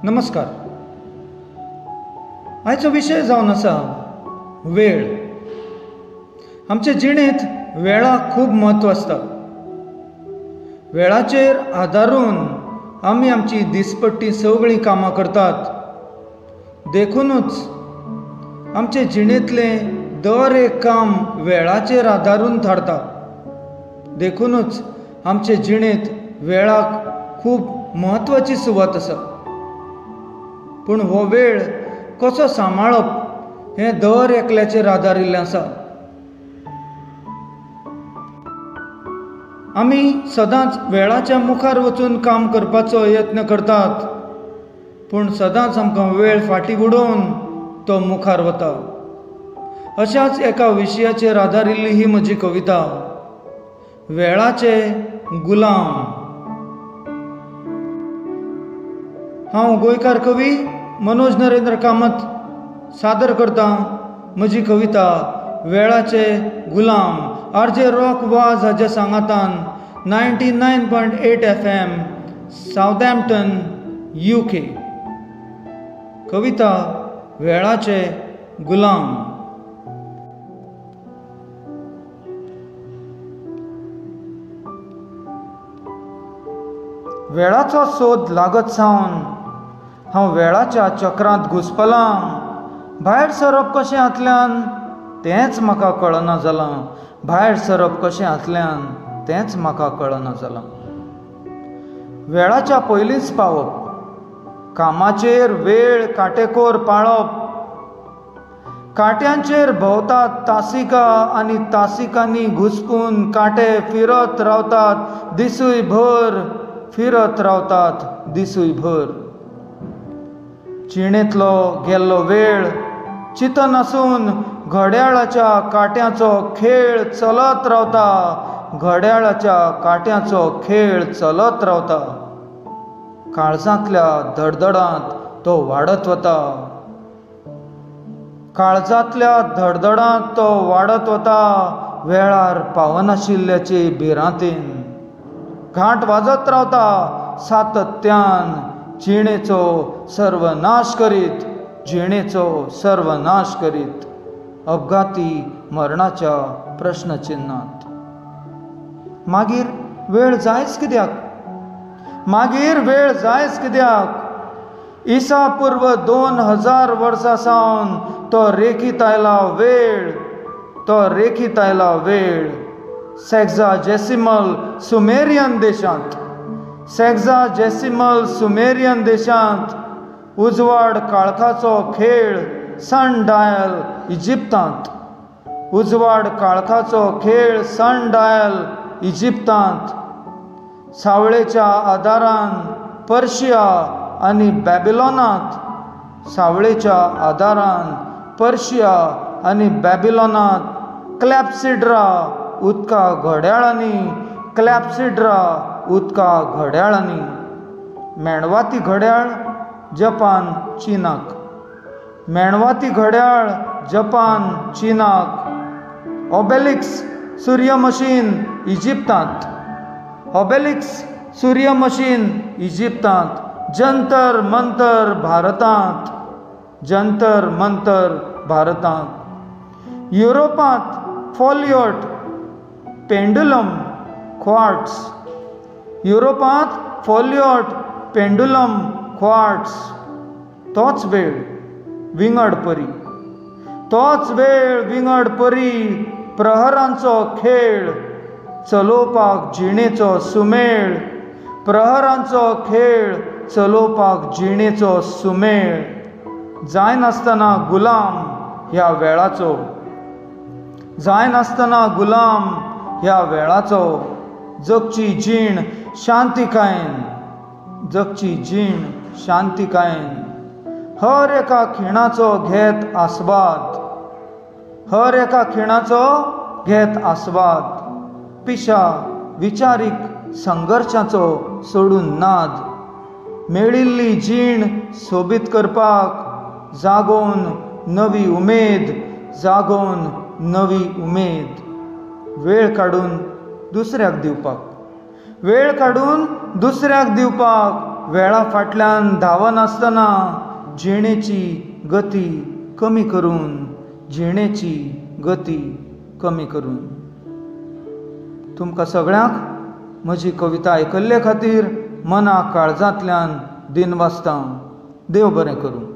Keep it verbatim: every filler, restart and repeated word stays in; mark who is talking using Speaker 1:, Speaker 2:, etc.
Speaker 1: नमस्कार. आयचो विशय जावन आसा वेळ. आमचे जिणेंत वेळाक खूब म्हत्व आसता. वेळाचेर आदारून आमी आमची दिसपट्टी सगळीं कामां करतात. देखूनच आमचे जिणेंतलें दर एक काम वेळाचेर आदारून थारता. देखूनच आमचे जिणेंत वेळाक खूब म्हत्वाची सुवात आसा. पूण हो वेळ कसो सांबाळप हें दर एकल्याचेर आदारिल्लें आसा. आमी सदांच वेळाच्या मुखार वचून काम करपाचो यत्न करतात, पूण सदांच आमकां वेळ फाटीं उडोवन तो मुखार वता. अशाच एका विशयाचेर आदारिल्ली ही म्हजी कविता, वेळाचे गुलाम. हांव गोंयकार कवी मनोज नरेंद्र कामत सादर करतां म्हजी कविता वेळाचे गुलाम. आर जे रॉक वाज हाच्या सांगातान ninety nine point eight F M Southampton U K. कविता वेळाचे गुलाम. वेळाचो सोद लागत सावन हांव वेळाच्या चक्रांत घुस्पलां. भायर सरप कशें हातल्यान तेंच म्हाका कळना जालां. भायर सरप कशें हातल्यान तेंच म्हाका कळना जालां. वेळाच्या पयलींच पावप, कामाचेर वेळ काटेकोर पाळप. काट्यांचेर भोंवतात तासिका आनी तासिकांनी घुस्पून कांटे फिरत रावतात दिसूय भर, फिरत रावतात दिसूय भर. जिणेंतलो गेल्लो वेळ चिंतन आसून घड्याळाच्या काट्याचो खेळ चलत रावता. घड्याळाच्या काट्याचो खेळ चलत रावता. काळजांतल्या धडधडांत तो वाडत वता. काळजांतल्या धडधडांत तो वाडत वता. वेळार पावनाशिल्ल्याचे भिरांतेन घांट वाजत रावता सातत्यान. जिणेचो सर्वनाश करीत, जिणेचो सर्वनाश करीत. अपघाती मरणाच्या प्रश्नचिन्नांत. मागीर वेळ जायच कित्याक? मागीर वेळ जायच कित्याक? इसा पूर्व दोन हजार वर्सां सावन तो रेखीत आयला वेळ. तो रेखीत आयला वेळ. सेक्झाजेसिमल सुमेरियन देशांत. सेक्झाजेसिमल सुमेरियन देशांत उजवाड काळखाचो खेळ सन डायल इजिप्तांत. उजवाड काळखाचो खेळ सन डायल इजिप्तांत. सावळेच्या आदारान पर्शिया आनी बॅबिलॉनांत. सावळेच्या आदारान पर्शिया आनी बॅबिलॉनांत क्लॅप्सिड्रा उदका घड्याळांनी. क्लॅप्सिड्रा उदका घड्याळांनी. मेणवाती घड्याळ जपान चीनाक. मेणवाती घड्याळ जपान चीनाक. ऑबेलिक्स सूर्य मशीन इजिप्तांत. ऑबेलिक्स सूर्य मशीन इजिप्तांत. जंतर मंतर भारतांत. जंतर मंतर भारतांत. युरोपांत फॉलियोट पेंडुलम क्वार्ट्स. युरोपांत फॉलियोट पेंडुलम क्वार्ट्स. तोच वेळ विंगड परी. तोच वेळ विंगड परी. प्रहरांचो खेळ चलोवपाक जिणेचो सुमेळ. प्रहरांचो खेळ चलोवपाक जिणेचो सुमेळ. जाय नासतना गुलाम ह्या वेळाचो. जाय नासतना गुलाम ह्या वेळाचो. जगची जीण शांतिकायेन. जगची जीण शांतिकायेन. हर एका खिणाचो घेत आस्वाद. हर एका खिणाचो घेत आस्वाद. पिशा विचारीक संघर्शाचो सोडून नाद. मेळिल्ली जीण सोबीत करपाक जागोवन नवी उमेद. जागोवन नवी उमेद. वेळ काडून दुसऱ्याक दिवपाक. वेळ काडून दुसऱ्याक दिवपाक वेळा फाटल्यान धावनासतना जिणेची गती कमी करून जिणेची गती कमी करून. तुमकां सगळ्यांक म्हजी कविता आयकल्ले खातीर मना काळजांतल्यान दिनवासतां. देव बरें करूं.